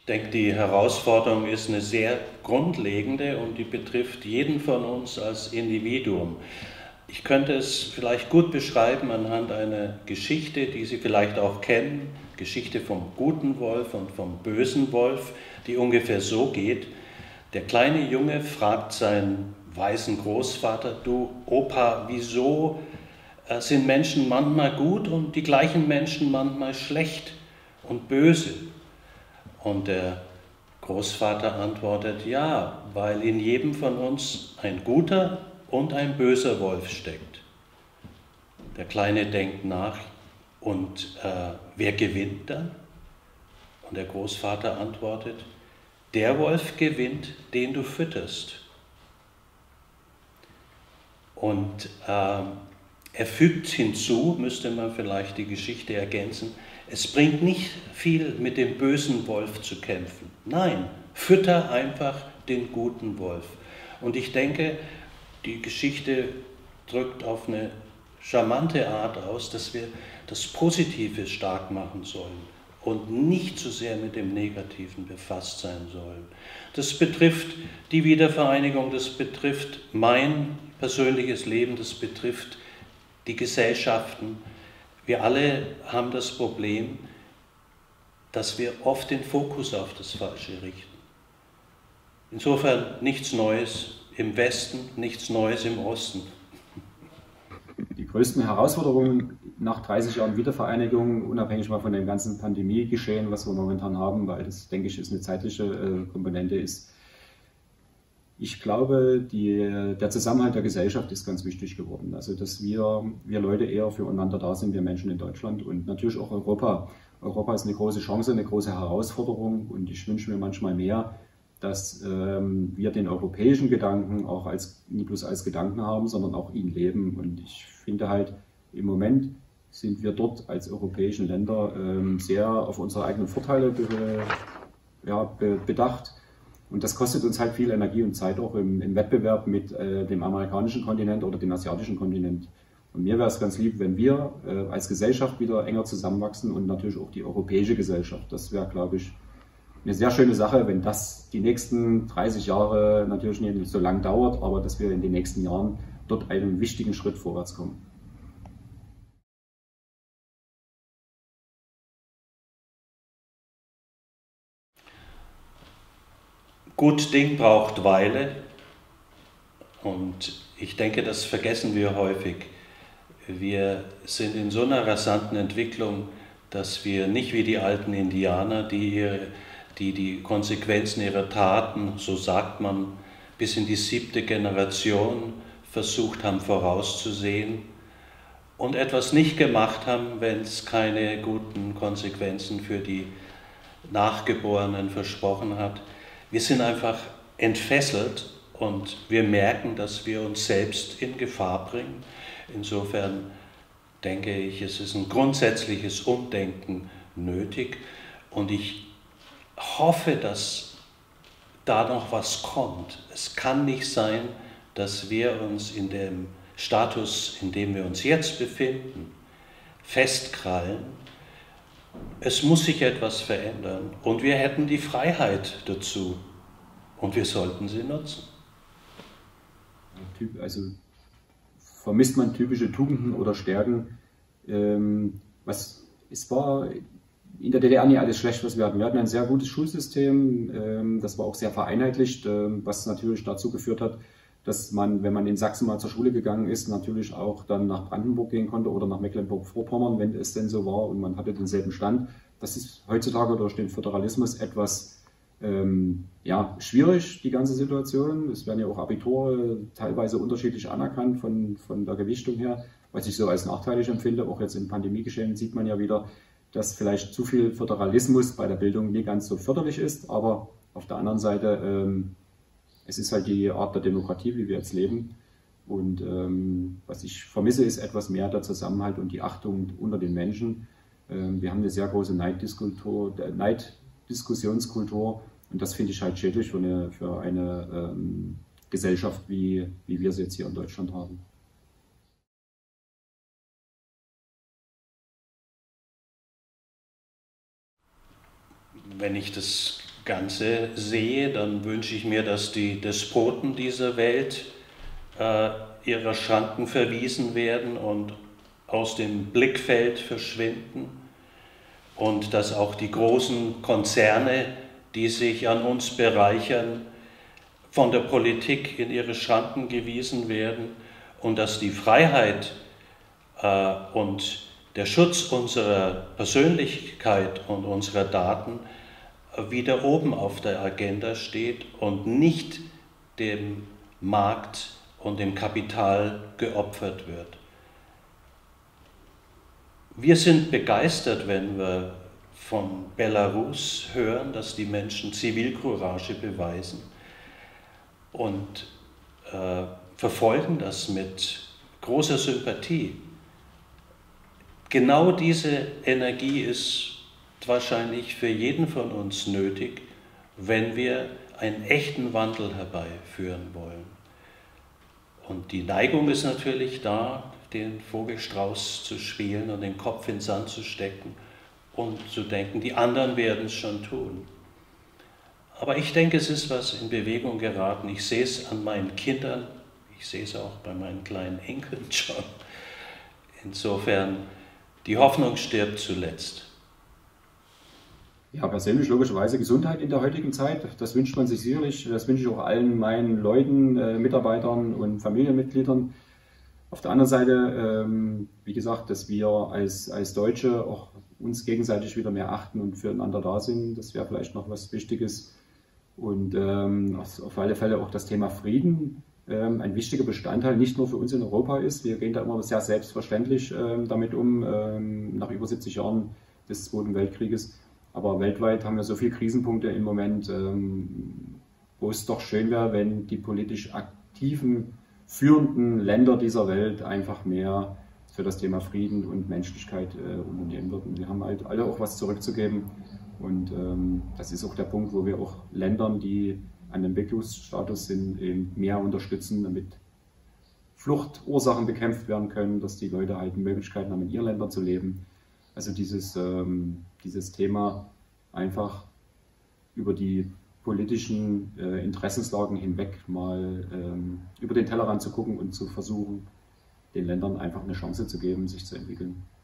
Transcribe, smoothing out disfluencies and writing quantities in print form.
Ich denke, die Herausforderung ist eine sehr grundlegende und die betrifft jeden von uns als Individuum. Ich könnte es vielleicht gut beschreiben anhand einer Geschichte, die Sie vielleicht auch kennen, Geschichte vom guten Wolf und vom bösen Wolf, die ungefähr so geht. Der kleine Junge fragt seinen weisen Großvater: Du Opa, wieso sind Menschen manchmal gut und die gleichen Menschen manchmal schlecht und böse? Und der Großvater antwortet: Ja, weil in jedem von uns ein guter und ein böser Wolf steckt. Der Kleine denkt nach: Und wer gewinnt dann? Und der Großvater antwortet: Der Wolf gewinnt, den du fütterst. Und er fügt hinzu, müsste man vielleicht die Geschichte ergänzen: Es bringt nicht viel, mit dem bösen Wolf zu kämpfen. Nein, fütter einfach den guten Wolf. Und ich denke, die Geschichte drückt auf eine charmante Art aus, dass wir das Positive stark machen sollen und nicht zu sehr mit dem Negativen befasst sein sollen. Das betrifft die Wiedervereinigung, das betrifft mein persönliches Leben, das betrifft die Gesellschaften. Wir alle haben das Problem, dass wir oft den Fokus auf das Falsche richten. Insofern nichts Neues im Westen, nichts Neues im Osten. Die größten Herausforderungen nach 30 Jahren Wiedervereinigung, unabhängig mal von dem ganzen Pandemiegeschehen, was wir momentan haben, weil das, denke ich, ist eine zeitliche Komponente ist. Ich glaube, der Zusammenhalt der Gesellschaft ist ganz wichtig geworden. Also, dass wir Leute eher füreinander da sind, wir Menschen in Deutschland und natürlich auch Europa. Europa ist eine große Chance, eine große Herausforderung und ich wünsche mir manchmal mehr, dass wir den europäischen Gedanken auch nie bloß als Gedanken haben, sondern auch ihn leben. Und ich finde halt, im Moment sind wir dort als europäischen Länder sehr auf unsere eigenen Vorteile bedacht. Und das kostet uns halt viel Energie und Zeit auch im Wettbewerb mit dem amerikanischen Kontinent oder dem asiatischen Kontinent. Und mir wäre es ganz lieb, wenn wir als Gesellschaft wieder enger zusammenwachsen und natürlich auch die europäische Gesellschaft. Das wäre, glaube ich, eine sehr schöne Sache, wenn das die nächsten 30 Jahre natürlich nicht so lang dauert, aber dass wir in den nächsten Jahren dort einen wichtigen Schritt vorwärts kommen. Gut Ding braucht Weile und ich denke, das vergessen wir häufig. Wir sind in so einer rasanten Entwicklung, dass wir nicht wie die alten Indianer, die Konsequenzen ihrer Taten, so sagt man, bis in die 7. Generation versucht haben vorauszusehen und etwas nicht gemacht haben, wenn es keine guten Konsequenzen für die Nachgeborenen versprochen hat. Wir sind einfach entfesselt und wir merken, dass wir uns selbst in Gefahr bringen. Insofern denke ich, es ist ein grundsätzliches Umdenken nötig und ich hoffe, dass da noch was kommt. Es kann nicht sein, dass wir uns in dem Status, in dem wir uns jetzt befinden, festkrallen. Es muss sich etwas verändern und wir hätten die Freiheit dazu und wir sollten sie nutzen. Also vermisst man typische Tugenden oder Stärken? Es war in der DDR nie alles schlecht, was wir hatten. Wir hatten ein sehr gutes Schulsystem, das war auch sehr vereinheitlicht, was natürlich dazu geführt hat, dass man, wenn man in Sachsen mal zur Schule gegangen ist, natürlich auch dann nach Brandenburg gehen konnte oder nach Mecklenburg-Vorpommern, wenn es denn so war und man hatte denselben Stand. Das ist heutzutage durch den Föderalismus etwas schwierig, die ganze Situation. Es werden ja auch Abiture teilweise unterschiedlich anerkannt von der Gewichtung her, was ich so als nachteilig empfinde. Auch jetzt im Pandemiegeschehen sieht man ja wieder, dass vielleicht zu viel Föderalismus bei der Bildung nie ganz so förderlich ist, aber auf der anderen Seite es ist halt die Art der Demokratie, wie wir jetzt leben. Und was ich vermisse, ist etwas mehr der Zusammenhalt und die Achtung unter den Menschen. Wir haben eine sehr große Neiddiskussionskultur und das finde ich halt schädlich für eine Gesellschaft, wie wir sie jetzt hier in Deutschland haben. Wenn ich das Ganze sehe, dann wünsche ich mir, dass die Despoten dieser Welt ihrer Schranken verwiesen werden und aus dem Blickfeld verschwinden und dass auch die großen Konzerne, die sich an uns bereichern, von der Politik in ihre Schranken gewiesen werden und dass die Freiheit und der Schutz unserer Persönlichkeit und unserer Daten wieder oben auf der Agenda steht und nicht dem Markt und dem Kapital geopfert wird. Wir sind begeistert, wenn wir von Belarus hören, dass die Menschen Zivilcourage beweisen und verfolgen das mit großer Sympathie. Genau diese Energie ist wahrscheinlich für jeden von uns nötig, wenn wir einen echten Wandel herbeiführen wollen. Und die Neigung ist natürlich da, den Vogelstrauß zu spielen und den Kopf in den Sand zu stecken und zu denken, die anderen werden es schon tun. Aber ich denke, es ist was in Bewegung geraten. Ich sehe es an meinen Kindern, ich sehe es auch bei meinen kleinen Enkeln schon. Insofern, die Hoffnung stirbt zuletzt. Ja, persönlich logischerweise Gesundheit in der heutigen Zeit. Das wünscht man sich sicherlich. Das wünsche ich auch allen meinen Leuten, Mitarbeitern und Familienmitgliedern. Auf der anderen Seite, wie gesagt, dass wir als Deutsche auch uns gegenseitig wieder mehr achten und füreinander da sind. Das wäre vielleicht noch was Wichtiges. Und auf alle Fälle auch das Thema Frieden ein wichtiger Bestandteil, nicht nur für uns in Europa ist. Wir gehen da immer sehr selbstverständlich damit um, nach über 70 Jahren des Zweiten Weltkrieges. Aber weltweit haben wir so viele Krisenpunkte im Moment, wo es doch schön wäre, wenn die politisch aktiven, führenden Länder dieser Welt einfach mehr für das Thema Frieden und Menschlichkeit unternehmen würden. Wir haben halt alle auch was zurückzugeben und das ist auch der Punkt, wo wir auch Ländern, die an Entwicklungsstatus sind, eben mehr unterstützen, damit Fluchtursachen bekämpft werden können, dass die Leute halt Möglichkeiten haben, in ihren Ländern zu leben. Also dieses Thema einfach über die politischen Interessenslagen hinweg mal über den Tellerrand zu gucken und zu versuchen, den Ländern einfach eine Chance zu geben, sich zu entwickeln.